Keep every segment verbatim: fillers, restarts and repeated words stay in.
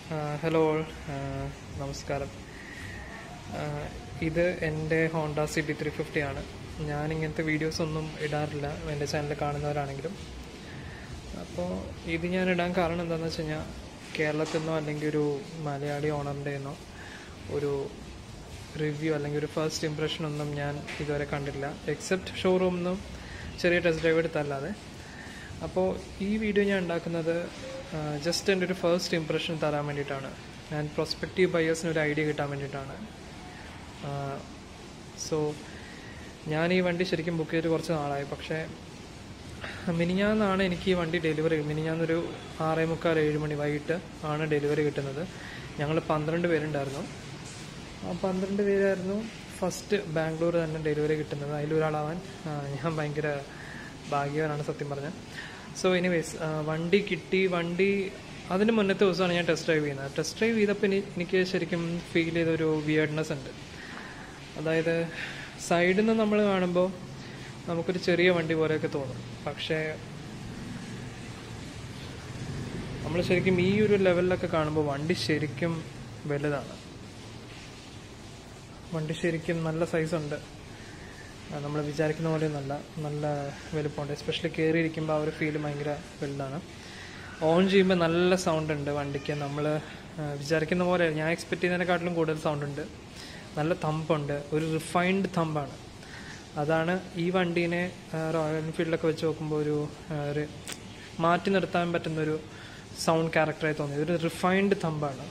Hello all, നമസ്കാരം. ഇത് എൻ്റെ Honda C B three fifty ആണ്. ഞാൻ ഇങ്ങനത്തെ വീഡിയോസ് ഒന്നും ഇടാറില്ല എൻ്റെ ചാനൽ കാണുന്നവരാണെങ്കിലും. അപ്പോൾ ഇത് ഞാൻ ഇടാൻ കാരണം എന്താണെന്ന് വെച്ച് കഴിഞ്ഞാൽ, കേരളത്തിൽ നിന്നോ അല്ലെങ്കിൽ ഒരു മലയാളി ഓണറിൻ്റെ നിന്നോ ഒരു റിവ്യൂ അല്ലെങ്കിൽ ഒരു ഫസ്റ്റ് ഇംപ്രഷനൊന്നും ഞാൻ ഇതുവരെ കണ്ടിട്ടില്ല, എക്സെപ്റ്റ് ഷോറൂമിൽ നിന്നും ചെറിയ ടെസ്റ്റ് ഡ്രൈവ് എടുത്തല്ലാതെ. അപ്പോൾ ഈ വീഡിയോ ഞാൻ ഉണ്ടാക്കുന്നത് ജസ്റ്റ് എൻ്റെ ഒരു ഫസ്റ്റ് ഇംപ്രഷൻ തരാൻ വേണ്ടിയിട്ടാണ്. ഞാൻ പ്രോസ്പെക്റ്റീവ് ബയേഴ്സിന് ഒരു ഐഡിയ കിട്ടാൻ വേണ്ടിയിട്ടാണ്. സോ ഞാൻ ഈ വണ്ടി ശരിക്കും ബുക്ക് ചെയ്തിട്ട് കുറച്ച് നാളായി. പക്ഷേ മിനിഞ്ഞാന്നാണ് എനിക്ക് ഈ വണ്ടി ഡെലിവറി. മിനിഞ്ഞാന്നൊരു ആറേ മുക്കാൽ ഏഴ് മണി വൈകിട്ട് ആണ് ഡെലിവറി കിട്ടുന്നത്. ഞങ്ങൾ പന്ത്രണ്ട് പേരുണ്ടായിരുന്നു. ആ പന്ത്രണ്ട് പേരായിരുന്നു ഫസ്റ്റ് ബാംഗ്ലൂർ തന്നെ ഡെലിവറി കിട്ടുന്നത്. അതിലൊരാളാവാൻ ഞാൻ ഭയങ്കര ഭാഗ്യവാനാണ് സത്യം പറഞ്ഞാൽ. സോ എനിവേസ്, വണ്ടി കിട്ടി. വണ്ടി അതിന് മുന്നത്തെ ദിവസമാണ് ഞാൻ ടെസ്റ്റ് ഡ്രൈവ് ചെയ്യുന്നത്. ടെസ്റ്റ് ഡ്രൈവ് ചെയ്തപ്പോൾ എനിക്ക് ശരിക്കും ഫീൽ ചെയ്തൊരു വിയർഡ്നെസ് ഉണ്ട്. അതായത് സൈഡിൽ നിന്ന് നമ്മൾ കാണുമ്പോൾ നമുക്കൊരു ചെറിയ വണ്ടി പോലെയൊക്കെ തോന്നും. പക്ഷേ നമ്മൾ ശരിക്കും ഈ ഒരു ലെവലിലൊക്കെ കാണുമ്പോൾ വണ്ടി ശരിക്കും വലുതാണ്. വണ്ടി ശരിക്കും നല്ല സൈസുണ്ട്. നമ്മൾ വിചാരിക്കുന്ന പോലെ നല്ല നല്ല വലുപ്പമുണ്ട്. എസ്പെഷ്യലി കയറിയിരിക്കുമ്പോൾ ആ ഒരു ഫീൽ ഭയങ്കര വലുതാണ്. ഓൺ ചെയ്യുമ്പോൾ നല്ല സൗണ്ട് ഉണ്ട് വണ്ടിക്ക്. നമ്മൾ വിചാരിക്കുന്ന പോലെ, ഞാൻ എക്സ്പെക്ട് ചെയ്യുന്നതിനെക്കാട്ടിലും കൂടുതൽ സൗണ്ട് ഉണ്ട്. നല്ല തമ്പുണ്ട്. ഒരു റിഫൈൻഡ് തമ്പാണ്. അതാണ് ഈ വണ്ടീനെ റോയൽ എൻഫീൽഡിലൊക്കെ വെച്ച് നോക്കുമ്പോൾ ഒരു ഒരു മാറ്റി നിർത്താൻ പറ്റുന്നൊരു സൗണ്ട് ക്യാരക്ടറായി തോന്നിയത്. ഒരു റിഫൈൻഡ് തമ്പാണ്.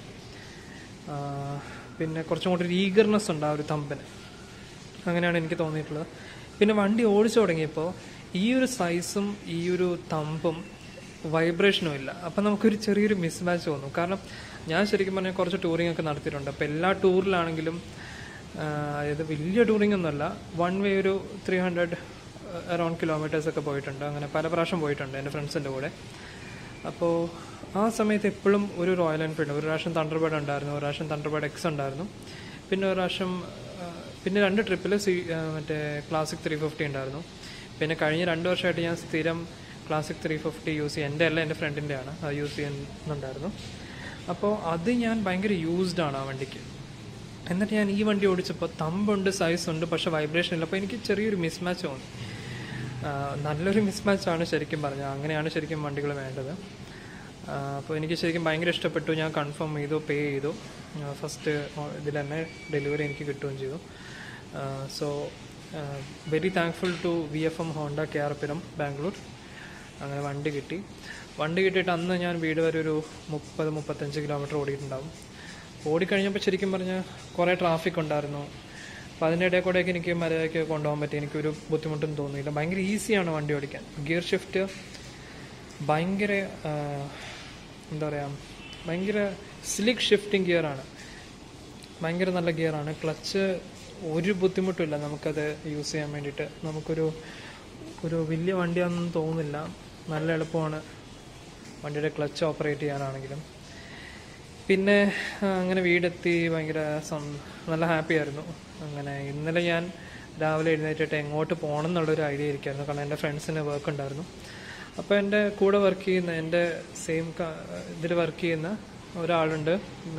പിന്നെ കുറച്ചും കൂടി ഒരു ഈഗർനെസ് ഉണ്ട് ആ ഒരു തമ്പിന്. അങ്ങനെയാണ് എനിക്ക് തോന്നിയിട്ടുള്ളത്. പിന്നെ വണ്ടി ഓടിച്ചു തുടങ്ങിയപ്പോൾ ഈ ഒരു സൈസും ഈ ഒരു തമ്പും വൈബ്രേഷനും ഇല്ല. അപ്പം നമുക്കൊരു ചെറിയൊരു മിസ് മാച്ച് തോന്നും. കാരണം ഞാൻ ശരിക്കും പറഞ്ഞാൽ കുറച്ച് ടൂറിംഗ് ഒക്കെ നടത്തിയിട്ടുണ്ട്. അപ്പോൾ എല്ലാ ടൂറിലാണെങ്കിലും, അതായത് വലിയ ടൂറിംഗ് ഒന്നുമല്ല, വൺ വേ ഒരു ത്രീ ഹൺഡ്രഡ് അറൗണ്ട് കിലോമീറ്റേഴ്സൊക്കെ പോയിട്ടുണ്ട്. അങ്ങനെ പല പ്രാവശ്യം പോയിട്ടുണ്ട് എൻ്റെ ഫ്രണ്ട്സിൻ്റെ കൂടെ. അപ്പോൾ ആ സമയത്ത് എപ്പോഴും ഒരു റോയൽ എൻഫീൽഡ്, ഒരു പ്രാവശ്യം തണ്ടർബേർഡ് ഉണ്ടായിരുന്നു, ഒരു പ്രാവശ്യം തണ്ടർബേർഡ് എക്സ് ഉണ്ടായിരുന്നു, പിന്നെ ഒരു പ്രാവശ്യം പിന്നെ രണ്ട് ട്രിപ്പിൽ സി മറ്റേ ക്ലാസിക് ത്രീ ഫിഫ്റ്റി ഉണ്ടായിരുന്നു. പിന്നെ കഴിഞ്ഞ രണ്ട് വർഷമായിട്ട് ഞാൻ സ്ഥിരം ക്ലാസിക് ത്രീ ഫിഫ്റ്റി യൂസ് ചെയ്യും. എൻ്റെ അല്ല, എൻ്റെ ഫ്രണ്ടിൻ്റെയാണ്. അത് യൂസ് ചെയ്യുന്നുണ്ടായിരുന്നു. അപ്പോൾ അത് ഞാൻ ഭയങ്കര യൂസ്ഡ് ആണ് ആ വണ്ടിക്ക്. എന്നിട്ട് ഞാൻ ഈ വണ്ടി ഓടിച്ചപ്പോൾ തമ്പുണ്ട്, സൈസുണ്ട്, പക്ഷേ വൈബ്രേഷൻ ഇല്ല. അപ്പോൾ എനിക്ക് ചെറിയൊരു മിസ്മാച്ച് തോന്നി. നല്ലൊരു മിസ്മാച്ചാണ് ശരിക്കും പറഞ്ഞാൽ. അങ്ങനെയാണ് ശരിക്കും വണ്ടികൾ വേണ്ടത്. അപ്പോൾ എനിക്ക് ശരിക്കും ഭയങ്കര ഇഷ്ടപ്പെട്ടു. ഞാൻ കൺഫേം ചെയ്തു, പേ ചെയ്തു. ഫസ്റ്റ് ഇതിൽ തന്നെ ഡെലിവറി എനിക്ക് കിട്ടുകയും ചെയ്തു. So very thankful to V F M Honda K R Puram Bangalore. അങ്ങനെ വണ്ടി കിട്ടി. വണ്ടി കിട്ടിയിട്ട് അന്ന് ഞാൻ വീട് വരെ ഒരു മുപ്പത് മുപ്പത്തഞ്ച് കിലോമീറ്റർ ഓടിയിട്ടുണ്ടാവും. ഓടിക്കഴിഞ്ഞപ്പോൾ ശരിക്കും പറഞ്ഞാൽ കുറേ ട്രാഫിക് ഉണ്ടായിരുന്നു. അപ്പോൾ അതിൻ്റെ ഇടയിൽ കൂടെയൊക്കെ എനിക്ക് മര്യാദയ്ക്ക് കൊണ്ടുപോകാൻ പറ്റി. എനിക്കൊരു ബുദ്ധിമുട്ടും തോന്നിയില്ല. ഭയങ്കര ഈസിയാണ് വണ്ടി ഓടിക്കാൻ. ഗിയർ ഷിഫ്റ്റ് ഭയങ്കര എന്താ പറയുക, ഭയങ്കര സ്ലിക്ക് ഷിഫ്റ്റിംഗ് ഗിയറാണ്. ഭയങ്കര നല്ല ഗിയറാണ്. ക്ലച്ച് ഒരു ബുദ്ധിമുട്ടില്ല നമുക്കത് യൂസ് ചെയ്യാൻ വേണ്ടിയിട്ട്. നമുക്കൊരു ഒരു വലിയ വണ്ടിയാണെന്ന് തോന്നുന്നില്ല. നല്ല എളുപ്പമാണ് വണ്ടിയുടെ ക്ലച്ച് ഓപ്പറേറ്റ് ചെയ്യാനാണെങ്കിലും. പിന്നെ അങ്ങനെ വീടെത്തി ഭയങ്കര നല്ല ഹാപ്പി ആയിരുന്നു. അങ്ങനെ ഇന്നലെ ഞാൻ രാവിലെ എഴുന്നേറ്റിട്ട് എങ്ങോട്ട് പോകണം എന്നുള്ളൊരു ഐഡിയ ഇരിക്കായിരുന്നു. കാരണം എൻ്റെ ഫ്രണ്ട്സിന് വർക്ക് ഉണ്ടായിരുന്നു. അപ്പോൾ എൻ്റെ കൂടെ വർക്ക് ചെയ്യുന്ന, എൻ്റെ സെയിം ഇതിൽ വർക്ക് ചെയ്യുന്ന ഒരാളുണ്ട്.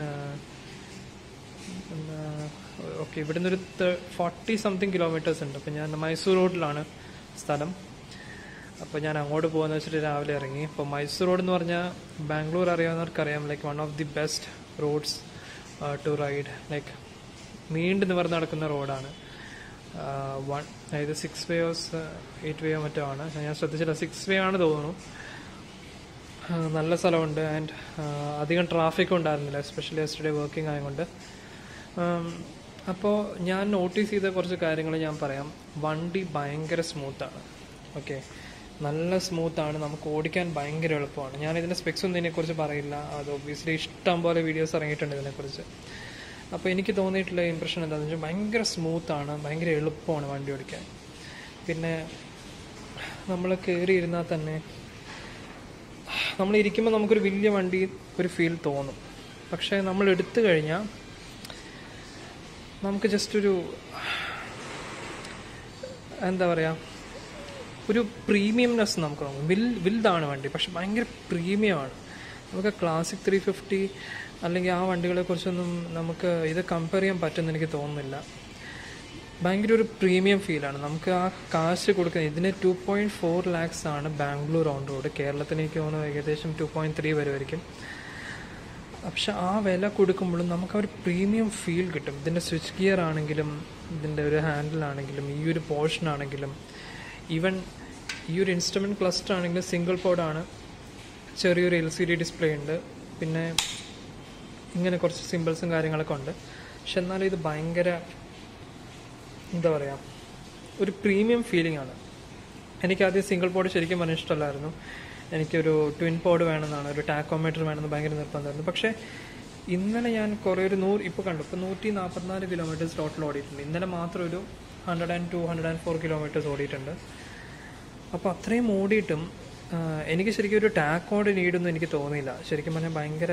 ഓക്കെ, ഇവിടെ നിന്നൊരു ഫോർട്ടി സംതിങ് കിലോമീറ്റേഴ്സ് ഉണ്ട്. അപ്പോൾ ഞാൻ മൈസൂർ റോഡിലാണ് സ്ഥലം. അപ്പോൾ ഞാൻ അങ്ങോട്ട് പോകുന്ന വെച്ചിട്ട് രാവിലെ ഇറങ്ങി. അപ്പോൾ മൈസൂർ റോഡ് എന്ന് പറഞ്ഞാൽ ബാംഗ്ലൂർ അറിയാവുന്നവർക്കറിയാം, like one of the best roads to ride. Like നീണ്ടു നിവർന്ന് നടക്കുന്ന റോഡാണ്. വൺ അതായത് സിക്സ് വേയോസ് എയ്റ്റ് വേയോ മറ്റോ ആണ്. ഞാൻ ശ്രദ്ധിച്ചില്ല, സിക്സ് വേ ആണ് തോന്നുന്നു. നല്ല സ്ഥലമുണ്ട്. ആൻഡ് അധികം ട്രാഫിക് ഉണ്ടായിരുന്നില്ല, എസ്പെഷ്യലി യെസ്റ്റർഡേ വർക്കിംഗ് ആയതുകൊണ്ട്. അപ്പോൾ ഞാൻ നോട്ടീസ് ചെയ്ത കുറച്ച് കാര്യങ്ങൾ ഞാൻ പറയാം. വണ്ടി ഭയങ്കര സ്മൂത്താണ്. ഓക്കെ, നല്ല സ്മൂത്താണ്. നമുക്ക് ഓടിക്കാൻ ഭയങ്കര എളുപ്പമാണ്. ഞാൻ ഇതിൻ്റെ സ്പെക്സ് ഒന്നും ഇതിനെക്കുറിച്ച് പറയില്ല. അത് ഒബ്വിയസ്ലി ഇഷ്ടം പോലെ വീഡിയോസ് ഇറങ്ങിയിട്ടുണ്ട് ഇതിനെക്കുറിച്ച്. അപ്പോൾ എനിക്ക് തോന്നിയിട്ടുള്ള ഇംപ്രഷൻ എന്താണെന്ന് വെച്ചാൽ ഭയങ്കര സ്മൂത്താണ്, ഭയങ്കര എളുപ്പമാണ് വണ്ടി ഓടിക്കാൻ. പിന്നെ നമ്മൾ കയറി ഇരുന്നാൽ തന്നെ, നമ്മൾ ഇരിക്കുമ്പോൾ നമുക്കൊരു വലിയ വണ്ടി ഒരു ഫീൽ തോന്നും. പക്ഷേ നമ്മൾ എടുത്തു കഴിഞ്ഞാൽ നമുക്ക് ജസ്റ്റ് ഒരു എന്താ പറയുക, ഒരു പ്രീമിയംനെസ് നമുക്ക് തോന്നും. വിൽ വിൽഡാണ് വണ്ടി, പക്ഷെ ഭയങ്കര പ്രീമിയമാണ്. നമുക്ക് ക്ലാസിക് ത്രീ ഫിഫ്റ്റി അല്ലെങ്കിൽ ആ വണ്ടികളെക്കുറിച്ചൊന്നും നമുക്ക് ഇത് കമ്പയർ ചെയ്യാൻ പറ്റുമെന്ന് എനിക്ക് തോന്നുന്നില്ല. ഭയങ്കര ഒരു പ്രീമിയം ഫീലാണ്. നമുക്ക് ആ കാശ് കൊടുക്കുന്നത് ഇതിന് ടു പോയിൻറ്റ് ഫോർ ലാക്സ് ആണ് ബാംഗ്ലൂർ ഓൺ റോഡ്. കേരളത്തിന് എനിക്ക് തോന്നുന്നു ഏകദേശം ടു പോയിൻറ്റ് ത്രീ വരുമായിരിക്കും. പക്ഷെ ആ വില കൊടുക്കുമ്പോഴും നമുക്ക് ആ ഒരു പ്രീമിയം ഫീൽ കിട്ടും. ഇതിൻ്റെ സ്വിച്ച് ഗിയർ ആണെങ്കിലും ഇതിൻ്റെ ഒരു ഹാൻഡിലാണെങ്കിലും ഈ ഒരു പോർഷൻ ആണെങ്കിലും ഈവൻ ഈ ഒരു ഇൻസ്ട്രുമെൻറ്റ് ക്ലസ്റ്റർ ആണെങ്കിലും സിംഗിൾ പോഡാണ്. ചെറിയൊരു എൽ സി ഡി ഡിസ്പ്ലേ ഉണ്ട്. പിന്നെ ഇങ്ങനെ കുറച്ച് സിമ്പിൾസും കാര്യങ്ങളൊക്കെ ഉണ്ട്. പക്ഷെ എന്നാലും ഇത് ഭയങ്കര എന്താ പറയുക, ഒരു പ്രീമിയം ഫീലിംഗ് ആണ്. എനിക്കാദ്യം സിംഗിൾ പോഡ് ശരിക്കും പറഞ്ഞാൽ ഇഷ്ടമല്ലായിരുന്നു. എനിക്കൊരു ട്വിൻ പോഡ് വേണമെന്നാണ്, ഒരു ടാക്കോമീറ്റർ വേണമെന്ന് ഭയങ്കര നിർബന്ധമായിരുന്നു. പക്ഷേ ഇന്നലെ ഞാൻ കുറേ ഒരു നൂറ് ഇപ്പോൾ കണ്ടു ഇപ്പോൾ നൂറ്റി നാൽപ്പത്തിനാല് കിലോമീറ്റേഴ്സ് ടോട്ടൽ ഓടിയിട്ടുണ്ട്. ഇന്നലെ മാത്രം ഒരു hundred and two hundred and four kilometres ഓടിയിട്ടുണ്ട്. അപ്പോൾ അത്രയും ഓടിയിട്ടും എനിക്ക് ശരിക്കും ഒരു ടാക്കോഡ് നീഡൊന്നും എനിക്ക് തോന്നിയില്ല. ശരിക്കും പറഞ്ഞാൽ ഭയങ്കര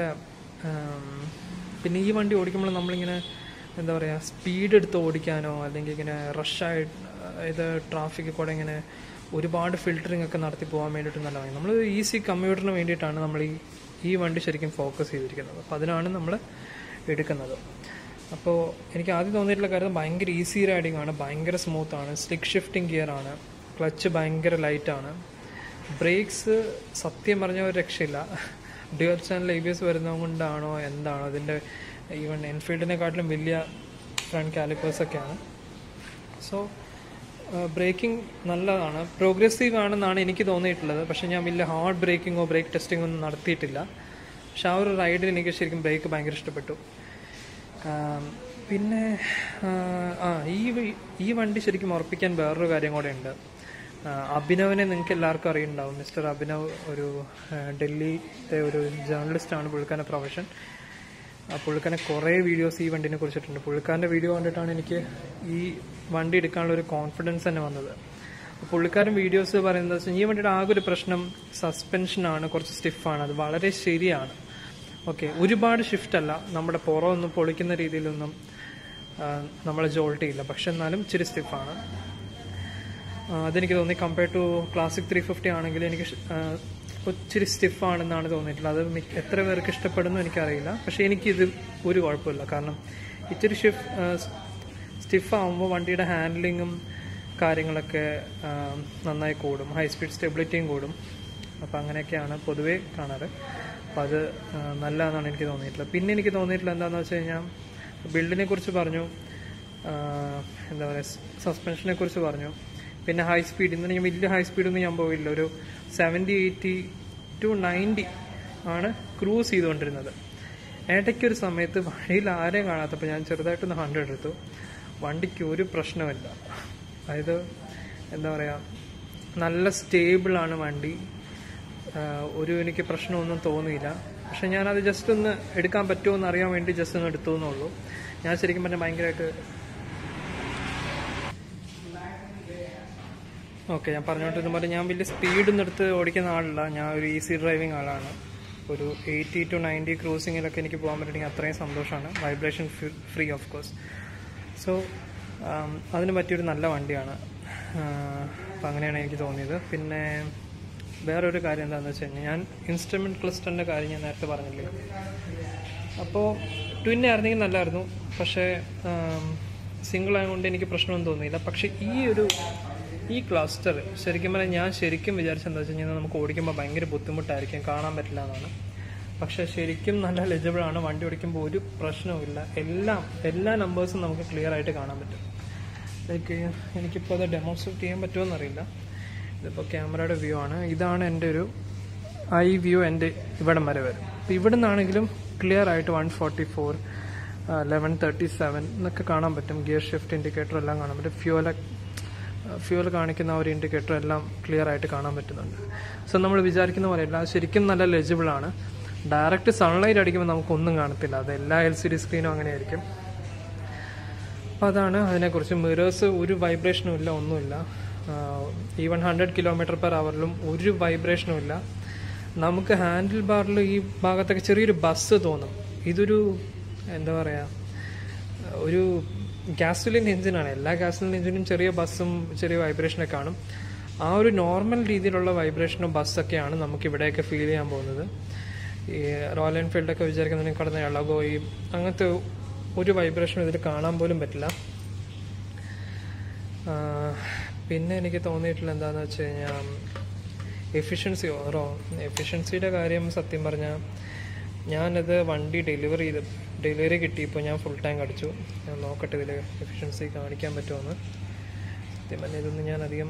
പിന്നെ ഈ വണ്ടി ഓടിക്കുമ്പോൾ നമ്മളിങ്ങനെ എന്താ പറയുക, സ്പീഡ് എടുത്ത് ഓടിക്കാനോ അല്ലെങ്കിൽ ഇങ്ങനെ റഷായിട്ട് ഇത് ട്രാഫിക്കിൽ കൂടെ ഇങ്ങനെ ഒരുപാട് ഫിൽറ്ററിംഗ് ഒക്കെ നടത്തി പോകാൻ വേണ്ടിയിട്ട് നല്ല വണ്ടി. നമ്മൾ ഈസി കമ്മ്യൂട്ടറിന് വേണ്ടിയിട്ടാണ് നമ്മൾ ഈ ഈ വണ്ടി ശരിക്കും ഫോക്കസ് ചെയ്തിരിക്കുന്നത്. അപ്പോൾ അതിനാണ് നമ്മൾ എടുക്കുന്നത്. അപ്പോൾ എനിക്ക് ആദ്യം തോന്നിയിട്ടുള്ള കാര്യം ഭയങ്കര ഈസി റൈഡിങ് ആണ്, ഭയങ്കര സ്മൂത്താണ്, സ്റ്റിക്ക് ഷിഫ്റ്റിംഗ് ഗിയർ ആണ്, ക്ലച്ച് ഭയങ്കര ലൈറ്റാണ്, ബ്രേക്സ് സത്യം പറഞ്ഞ ഒരു രക്ഷയില്ല. Dual channel A B S വരുന്നത് കൊണ്ടാണോ എന്താണോ അതിൻ്റെ ഈവൻ എൻഫീൽഡിനെക്കാട്ടിലും വലിയ ഫ്രണ്ട് കാലിപ്പേഴ്സൊക്കെയാണ്. സോ ബ്രേക്കിംഗ് നല്ലതാണ്, പ്രോഗ്രസീവ് ആണെന്നാണ് എനിക്ക് തോന്നിയിട്ടുള്ളത്. പക്ഷേ ഞാൻ വലിയ ഹാർഡ് ബ്രേക്കിങ്ങോ ബ്രേക്ക് ടെസ്റ്റിങ്ങോ ഒന്നും നടത്തിയിട്ടില്ല. പക്ഷെ ആ ഒരു റൈഡിൽ എനിക്ക് ശരിക്കും ബ്രേക്ക് ഭയങ്കര ഇഷ്ടപ്പെട്ടു. പിന്നെ ആ ഈ ഈ വണ്ടി ശരിക്കും ഉറപ്പിക്കാൻ വേറൊരു കാര്യം കൂടെ ഉണ്ട്. അഭിനവിനെ നിങ്ങൾക്ക് എല്ലാവർക്കും അറിയുന്നുണ്ടാവും. മിസ്റ്റർ അഭിനവ് ഒരു ഡൽഹിയിലെ ഒരു ജേർണലിസ്റ്റാണ്. പുള്ളിക്കാരൻ്റെ പ്രൊഫഷൻ. പുള്ളിക്കാരനെ കുറേ വീഡിയോസ് ഈ വണ്ടിനെ കുറിച്ചിട്ടുണ്ട്. പുള്ളിക്കാരൻ്റെ വീഡിയോ കണ്ടിട്ടാണ് എനിക്ക് ഈ വണ്ടി എടുക്കാനുള്ള ഒരു കോൺഫിഡൻസ് തന്നെ വന്നത്. പുള്ളിക്കാരൻ വീഡിയോസ് പറയുന്നത് വെച്ചാൽ ഈ വണ്ടിയുടെ ആകെ ഒരു പ്രശ്നം സസ്പെൻഷനാണ്, കുറച്ച് സ്റ്റിഫാണ്. അത് വളരെ ശരിയാണ്. ഓക്കെ, ഒരുപാട് ഷിഫ്റ്റ് അല്ല, നമ്മുടെ പുറമൊന്നും പൊളിക്കുന്ന രീതിയിലൊന്നും നമ്മളെ ജോൾട്ട് ചെയ്യില്ല. പക്ഷെ എന്നാലും ഇച്ചിരി സ്റ്റിഫാണ്. അതെനിക്ക് തോന്നി compare to classic three fifty ആണെങ്കിൽ എനിക്ക് ഒത്തിരി സ്റ്റിഫാണെന്നാണ് തോന്നിയിട്ടുള്ളത്. അത് എത്ര പേർക്ക് ഇഷ്ടപ്പെടുന്നു എനിക്കറിയില്ല. പക്ഷേ എനിക്കിത് ഒരു കുഴപ്പമില്ല. കാരണം ഇച്ചിരി ഷിഫ് സ്റ്റിഫാകുമ്പോൾ വണ്ടിയുടെ ഹാൻഡ്ലിങ്ങും കാര്യങ്ങളൊക്കെ നന്നായി കൂടും, ഹൈ സ്പീഡ് സ്റ്റെബിലിറ്റിയും കൂടും. അപ്പോൾ അങ്ങനെയൊക്കെയാണ് പൊതുവേ കാണാറ്. അപ്പോൾ അത് നല്ലതാണെന്നാണ് എനിക്ക് തോന്നിയിട്ടുള്ളത്. പിന്നെ എനിക്ക് തോന്നിയിട്ടുള്ളത് എന്താണെന്ന് വെച്ച് കഴിഞ്ഞാൽ ബിൽഡിനെ കുറിച്ച് പറഞ്ഞു, എന്താ പറയുക, സസ്പെൻഷനെ കുറിച്ച് പറഞ്ഞു. പിന്നെ ഹൈ സ്പീഡ്, ഇന്ന് ഞാൻ വലിയ ഹൈ സ്പീഡൊന്നും ഞാൻ പോയില്ല. ഒരു സെവൻറ്റി എയ്റ്റി ടു നയൻറ്റി ആണ് ക്രൂസ് ചെയ്തുകൊണ്ടിരുന്നത്. ഇടയ്ക്കൊരു സമയത്ത് വഴിയിൽ ആരെയും കാണാത്തപ്പോൾ ഞാൻ ചെറുതായിട്ടൊന്ന് ഹൺഡ്രഡ് എടുത്തു. വണ്ടിക്ക് ഒരു പ്രശ്നമില്ല. അതായത് എന്താ പറയുക, നല്ല സ്റ്റേബിളാണ് വണ്ടി. ഒരു എനിക്ക് പ്രശ്നമൊന്നും തോന്നിയില്ല. പക്ഷെ ഞാനത് ജസ്റ്റ് ഒന്ന് എടുക്കാൻ പറ്റുമോ എന്ന് അറിയാൻ വേണ്ടി ജസ്റ്റ് ഒന്ന് എടുത്തു എന്നുള്ളൂ. ഞാൻ ശരിക്കും പറഞ്ഞാൽ ഭയങ്കരമായിട്ട് ഓക്കെ ഞാൻ പറഞ്ഞോണ്ടിരുന്ന പോലെ ഞാൻ വലിയ സ്പീഡൊന്നും എടുത്ത് ഓടിക്കുന്ന ആളല്ല. ഞാൻ ഒരു ഈസി ഡ്രൈവിംഗ് ആളാണ്. ഒരു എയ്റ്റി ടു നയൻറ്റി ക്രൂസിങ്ങിലൊക്കെ എനിക്ക് പോകാൻ പറ്റുമെങ്കിൽ അത്രയും സന്തോഷമാണ്. Vibration free of course. So അതിന് പറ്റിയൊരു നല്ല വണ്ടിയാണ്. അപ്പം അങ്ങനെയാണ് എനിക്ക് തോന്നിയത്. പിന്നെ വേറൊരു കാര്യം എന്താണെന്ന് വെച്ച് കഴിഞ്ഞാൽ ഞാൻ ഇൻസ്ട്രുമെൻറ്റ് ക്ലസ്റ്ററിൻ്റെ കാര്യം ഞാൻ നേരത്തെ പറഞ്ഞില്ലേ. അപ്പോൾ ട്വിൻ ആയിരുന്നെങ്കിൽ നല്ലതായിരുന്നു. പക്ഷേ സിംഗിൾ ആയതുകൊണ്ട് എനിക്ക് പ്രശ്നമൊന്നും തോന്നിയില്ല. പക്ഷേ ഈ ഒരു ഈ ക്ലസ്റ്റർ ശരിക്കും പറഞ്ഞാൽ ഞാൻ ശരിക്കും വിചാരിച്ചെന്താ വെച്ച് കഴിഞ്ഞാൽ നമുക്ക് ഓടിക്കുമ്പോൾ ഭയങ്കര ബുദ്ധിമുട്ടായിരിക്കും, കാണാൻ പറ്റില്ല എന്നാണ്. പക്ഷേ ശരിക്കും നല്ല ലെജിബിളാണ്. വണ്ടി ഓടിക്കുമ്പോൾ ഒരു പ്രശ്നവുമില്ല. എല്ലാം എല്ലാ നമ്പേഴ്സും നമുക്ക് ക്ലിയർ ആയിട്ട് കാണാൻ പറ്റും. ലൈക്ക് എനിക്കിപ്പോൾ അത് ഡെമോൺസ്ട്രേറ്റ് ചെയ്യാൻ പറ്റുമോ എന്നറിയില്ല. ഇതിപ്പോൾ ക്യാമറയുടെ വ്യൂ ആണ്. ഇതാണ് എൻ്റെ ഒരു ഐ വ്യൂ. എൻ്റെ ഇവിടം വരെ വരും. അപ്പോൾ ഇവിടെ നിന്നാണെങ്കിലും ക്ലിയർ ആയിട്ട് one forty four eleven thirty seven എന്നൊക്കെ കാണാൻ പറ്റും. ഗിയർ ഷിഫ്റ്റ് ഇൻഡിക്കേറ്റർ എല്ലാം കാണാൻ പറ്റും. ഫ്യൂവൽ ഫ്യൂവൽ കാണിക്കുന്ന ഒരു ഇൻഡിക്കേറ്റർ എല്ലാം ക്ലിയർ ആയിട്ട് കാണാൻ പറ്റുന്നുണ്ട്. സോ നമ്മൾ വിചാരിക്കുന്ന പോലെയല്ല, ശരിക്കും നല്ല ലെജിബിളാണ്. ഡയറക്റ്റ് സൺലൈറ്റ് അടിക്കുമ്പോൾ നമുക്കൊന്നും കാണത്തില്ല. അത് എല്ലാ എൽ സി ഡി സ്ക്രീനും അങ്ങനെയായിരിക്കും. അപ്പോൾ അതാണ് അതിനെക്കുറിച്ച്. മിറേഴ്സ് ഒരു വൈബ്രേഷനും ഇല്ല, ഒന്നുമില്ല. ഈവൻ ഹൺഡ്രഡ് കിലോമീറ്റർ പെർ അവറിലും ഒരു വൈബ്രേഷനും ഇല്ല. നമുക്ക് ഹാൻഡിൽ ബാറിൽ ഈ ഭാഗത്തൊക്കെ ചെറിയൊരു ബസ് തോന്നും. ഇതൊരു എന്താ പറയുക, ഒരു ഗ്യാസോലിൻ എഞ്ചിനാണ്. എല്ലാ ഗ്യാസോലിൻ എഞ്ചിനും ചെറിയ ബസ്സും ചെറിയ വൈബ്രേഷനൊക്കെ കാണും. ആ ഒരു നോർമൽ രീതിയിലുള്ള വൈബ്രേഷനും ബസ്സൊക്കെയാണ് നമുക്ക് ഇവിടെയൊക്കെ ഫീൽ ചെയ്യാൻ പോകുന്നത്. ഈ റോയൽ എൻഫീൽഡൊക്കെ വിചാരിക്കുന്നതിന് കടന്ന് ഇളകോ ഈ അങ്ങനത്തെ ഒരു വൈബ്രേഷനും ഇതിൽ കാണാൻ പോലും പറ്റില്ല. പിന്നെ എനിക്ക് തോന്നിയിട്ടുള്ള എന്താണെന്ന് വെച്ച് കഴിഞ്ഞാൽ എഫിഷ്യൻസി ഓരോ എഫിഷ്യൻസിയുടെ കാര്യം സത്യം പറഞ്ഞാൽ ഞാനത് വണ്ടി ഡെലിവറി ചെയ്ത് ഡെലിവറി കിട്ടിയപ്പോൾ ഞാൻ ഫുൾ ടാങ്ക് അടിച്ചു. ഞാൻ നോക്കട്ടെ ഇതിൽ എഫിഷ്യൻസി കാണിക്കാൻ പറ്റുമെന്ന്. സത്യം പറഞ്ഞാൽ ഇതൊന്നും ഞാൻ അധികം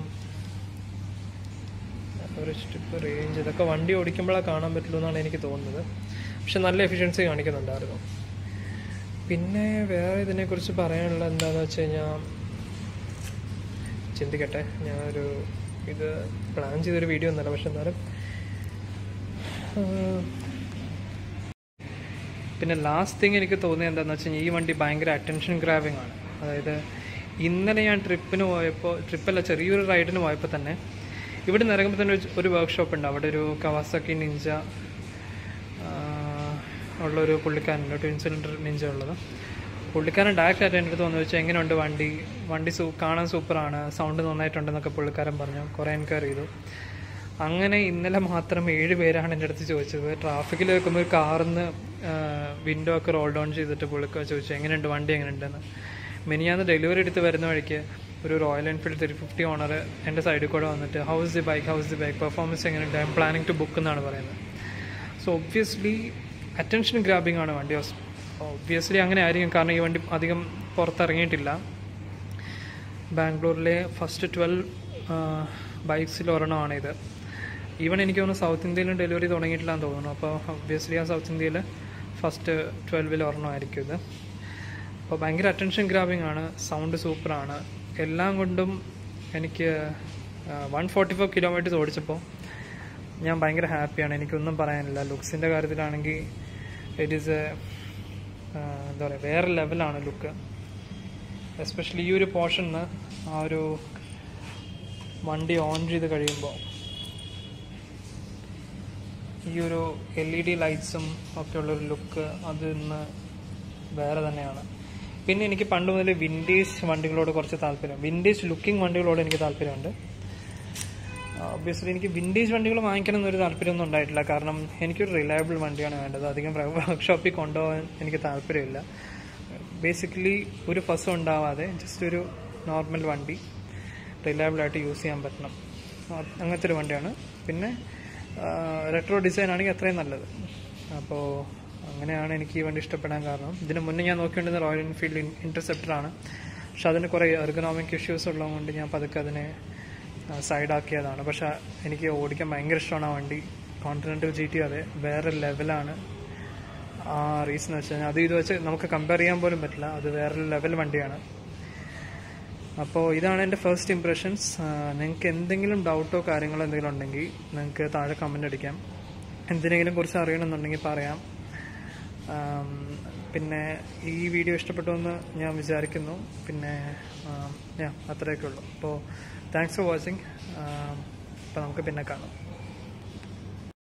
ഒരു സ്റ്റിപ്പ് റേഞ്ച് ഇതൊക്കെ വണ്ടി ഓടിക്കുമ്പോഴാണ് കാണാൻ പറ്റുള്ളൂ എന്നാണ് എനിക്ക് തോന്നുന്നത്. പക്ഷെ നല്ല എഫിഷ്യൻസി കാണിക്കുന്നുണ്ടായിരുന്നു. പിന്നെ വേറെ ഇതിനെക്കുറിച്ച് പറയാനുള്ളത് എന്താണെന്ന് വെച്ച് കഴിഞ്ഞാൽ ചിന്തിക്കട്ടെ. ഞാനൊരു ഇത് പ്ലാൻ ചെയ്തൊരു വീഡിയോ ഒന്നല്ല, പക്ഷെ എന്നാലും പിന്നെ ലാസ്റ്റ് തിങ് എനിക്ക് തോന്നിയത് എന്താണെന്ന് വെച്ച് കഴിഞ്ഞാൽ ഈ വണ്ടി ഭയങ്കര അറ്റൻഷൻ ഗ്രാബിംഗ് ആണ്. അതായത് ഇന്നലെ ഞാൻ ട്രിപ്പിന് പോയപ്പോൾ ട്രിപ്പല്ല ചെറിയൊരു റൈഡിന് പോയപ്പോൾ തന്നെ ഇവിടെ നിന്ന് ഇറങ്ങുമ്പോൾ തന്നെ ഒരു വർക്ക്ഷോപ്പ് ഉണ്ട്. അവിടെ ഒരു കവാസാക്കി നിഞ്ച ഉള്ളൊരു പുള്ളിക്കാരനുണ്ട്, ട്വിൻ സിലിണ്ടർ നിഞ്ച ഉള്ളത്. പുള്ളിക്കാരൻ ഡയറക്റ്റ് ആയിട്ട് എൻ്റെ അടുത്ത് വന്നു വെച്ചാൽ എങ്ങനെയുണ്ട് വണ്ടി വണ്ടി സൂ കാണാൻ സൂപ്പറാണ്, സൗണ്ട് നന്നായിട്ടുണ്ടെന്നൊക്കെ പുള്ളിക്കാരൻ പറഞ്ഞു. കുറേ എൻക്വയറി ചെയ്തു. അങ്ങനെ ഇന്നലെ മാത്രം ഏഴ് പേരാണ് എൻ്റെ അടുത്ത് ചോദിച്ചത്. ട്രാഫിക്കിൽ വെക്കുമ്പോൾ ഒരു കാറിന്ന് വിൻഡോ ഒക്കെ റോൾ ഡൗൺ ചെയ്തിട്ട് പുള്ളിക്ക് ചോദിച്ചു എങ്ങനെയുണ്ട് വണ്ടി എങ്ങനെയുണ്ടെന്ന്. മിനിയാന്ന് ഡെലിവറി എടുത്ത് വരുന്ന വഴിക്ക് ഒരു Royal Enfield three fifty owner എൻ്റെ സൈഡിൽ കൂടെ വന്നിട്ട് how's the bike how's the bike performance എങ്ങനെയുണ്ട്, I am planning to book എന്നാണ് പറയുന്നത്. സോ ഒബ്വിയസ്ലി അറ്റൻഷൻ ഗ്രാബിംഗ് ആണ് വണ്ടി. ഒബ്വിയസ്ലി അങ്ങനെ ആയിരിക്കും, കാരണം ഈ വണ്ടി അധികം പുറത്തിറങ്ങിയിട്ടില്ല. ബാംഗ്ലൂരിലെ ഫസ്റ്റ് ട്വൽവ് ബൈക്സിൽ ഒരെണ്ണമാണ് ഇത്. ഈവൻ എനിക്ക് തോന്നുന്നു സൗത്ത് ഇന്ത്യയിലും ഡെലിവറി തുടങ്ങിയിട്ടില്ലാന്ന് തോന്നുന്നു. അപ്പോൾ ഒബ്വിയസ്ലി ആ സൗത്ത് ഇന്ത്യയിൽ ഫസ്റ്റ് ട്വൽവിൽ ഒരെണ്ണമായിരിക്കും ഇത്. അപ്പോൾ ഭയങ്കര അറ്റൻഷൻ ഗ്രാബിംഗ് ആണ്, സൗണ്ട് സൂപ്പറാണ്, എല്ലാം കൊണ്ടും എനിക്ക് വൺ ഫോർട്ടി ഫോർ കിലോമീറ്റേഴ്സ് ഓടിച്ചപ്പോൾ ഞാൻ ഭയങ്കര ഹാപ്പിയാണ്. എനിക്കൊന്നും പറയാനില്ല. ലുക്സിൻ്റെ കാര്യത്തിലാണെങ്കിൽ ഇറ്റ് ഈസ് എ എന്താ പറയുക വേറെ ലെവലാണ് ലുക്ക്. എസ്പെഷ്യലി ഈ ഒരു പോർഷനിൽ ആ ഒരു വണ്ടി ഓൺ ചെയ്ത് കഴിയുമ്പോൾ ഈ ഒരു എൽ ഇ ഡി ലൈറ്റ്സും ഒക്കെ ഉള്ളൊരു ലുക്ക് അത് ഇന്ന് വേറെ തന്നെയാണ്. പിന്നെ എനിക്ക് പണ്ട് മുതൽ വിൻറ്റേജ് വണ്ടികളോട് കുറച്ച് താല്പര്യം, വിൻറ്റേജ് ലുക്കിംഗ് വണ്ടികളോട് എനിക്ക് താല്പര്യമുണ്ട്. ഒബ്വിയസ്ലി എനിക്ക് വിൻറ്റേജ് വണ്ടികൾ വാങ്ങിക്കണം എന്നൊരു താല്പര്യമൊന്നും ഉണ്ടായിട്ടില്ല. കാരണം എനിക്കൊരു റിലയബിൾ വണ്ടിയാണ് വേണ്ടത്. അധികം വർക്ക്ഷോപ്പിൽ കൊണ്ടുപോകാൻ എനിക്ക് താല്പര്യമില്ല. ബേസിക്കലി ഒരു ഫസ്സും ഉണ്ടാവാതെ ജസ്റ്റ് ഒരു നോർമൽ വണ്ടി റിലയബിളായിട്ട് യൂസ് ചെയ്യാൻ പറ്റണം, അങ്ങനത്തെ ഒരു വണ്ടിയാണ്. പിന്നെ റെട്രോ ഡിസൈൻ ആണെങ്കിൽ അത്രയും നല്ലത്. അപ്പോൾ അങ്ങനെയാണ് എനിക്ക് ഈ വണ്ടി ഇഷ്ടപ്പെടാൻ കാരണം. ഇതിന് മുന്നേ ഞാൻ നോക്കിക്കൊണ്ടിരുന്ന റോയൽ എൻഫീൽഡ് ഇൻ്റർസെപ്റ്ററാണ്. പക്ഷെ അതിന് കുറേ എർഗണോമിക് ഇഷ്യൂസ് ഉള്ളതുകൊണ്ട് ഞാൻ പതുക്കെ അതിനെ സൈഡാക്കിയതാണ്. പക്ഷെ എനിക്ക് ഓടിക്കാൻ ഭയങ്കര ഇഷ്ടമാണ് ആ വണ്ടി. കോണ്ടിനെൻ്റൽ ജി ടി അതെ വേറെ ലെവലാണ്. ആ റീസൺ വെച്ച് കഴിഞ്ഞാൽ അത് ഇത് വെച്ച് നമുക്ക് കമ്പയർ ചെയ്യാൻ പോലും പറ്റില്ല. അത് വേറെ ലെവൽ വണ്ടിയാണ്. അപ്പോൾ ഇതാണ് എൻ്റെ ഫസ്റ്റ് ഇംപ്രഷൻസ്. നിങ്ങൾക്ക് എന്തെങ്കിലും ഡൗട്ടോ കാര്യങ്ങളോ എന്തെങ്കിലും ഉണ്ടെങ്കിൽ നിങ്ങൾക്ക് താഴെ കമൻ്റ് അടിക്കാം. എന്തിനെങ്കിലും കുറിച്ച് അറിയണമെന്നുണ്ടെങ്കിൽ പറയാം. പിന്നെ ഈ വീഡിയോ ഇഷ്ടപ്പെട്ടു എന്ന് ഞാൻ വിചാരിക്കുന്നു. പിന്നെ ഞാൻ അത്രയൊക്കെ ഉള്ളൂ. അപ്പോൾ താങ്ക്സ് ഫോർ വാച്ചിങ്. അപ്പോൾ നമുക്ക് പിന്നെ കാണാം.